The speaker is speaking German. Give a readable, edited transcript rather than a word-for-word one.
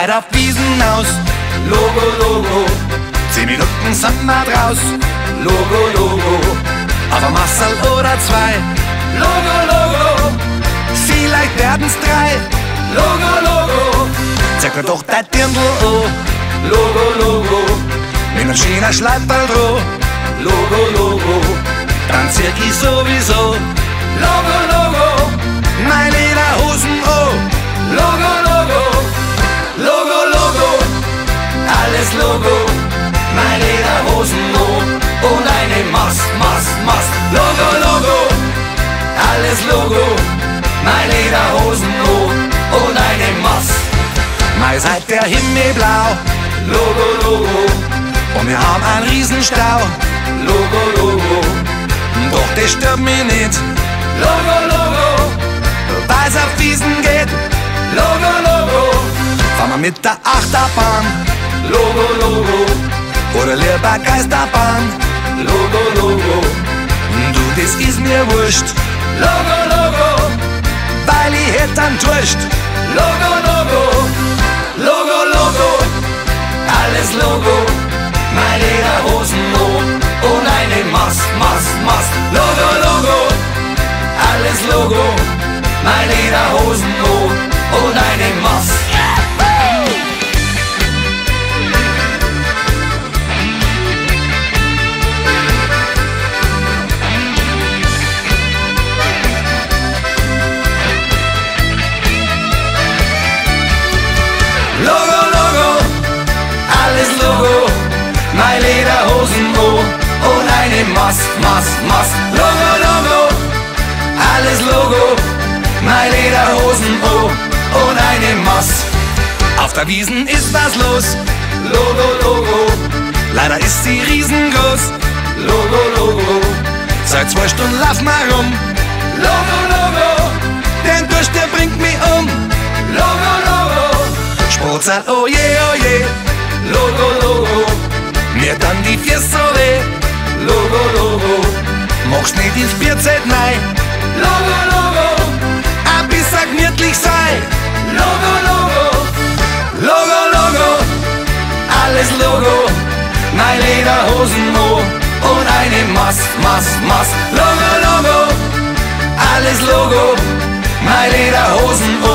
heute auf Wiesen aus. Logo, Logo, 10 Minuten sind wir draus. Logo, Logo, auf ein Massel oder zwei. Logo, Logo, vielleicht werden's drei. Logo, Logo, zeig mir doch dein Dirndl an. Logo, Logo, mit einem schönen Schleiferl dran. Logo, Logo, dann zieh ich sowieso. Logo, Logo, meine Lederhosen an. Logo, Logo, Logo, Logo, alles Logo, meine Lederhosen an. Und eine Mast, Mast, Mast. Logo, Logo, alles Logo, meine Lederhosen an. Und eine Mast. Mai seid der Himmel blau. Logo, Logo, und wir haben einen Riesenstau. Logo, Logo, doch das stört mich nicht. Logo, Logo, weil's auf Wiesen geht. Logo, Logo, fahren wir mit der Achterbahn. Logo, Logo, oder lieber Geisterbahn. Logo, Logo, du, das ist mir wurscht. Logo, Logo, weil ich hätt dann Durst. Logo, Logo, Logo, Logo, alles Logo, meine Lederhosen an. Und eine Mast, Mast, Mast. Logo, Logo, alles Logo, meine Lederhosen an. Und eine Mast. Logo, Logo, alles Logo, meine Lederhosen an. Und eine Mast, Mast, Mast. Logo, Logo, alles Logo, meine Lederhosen an. Und eine Mast. Auf der Wiesen ist was los. Logo, Logo, leider ist sie riesengroß. Logo, Logo, seit 2 Stunden lauf mal rum. Logo, Logo, der Durst, der bringt mich um. Logo, Logo, Sportsaal, oh je, oh je. Logo, Logo, mir dann die Füße so weh. Logo, Logo, mach's nicht ins Bierzelt rein. Logo, Logo, ein bisschen gemütlich sein. Logo, Logo, Logo, Logo, alles Logo, meine Lederhosen an. Und eine Mast, Mast, Mast. Logo, Logo, alles Logo, meine Lederhosen an.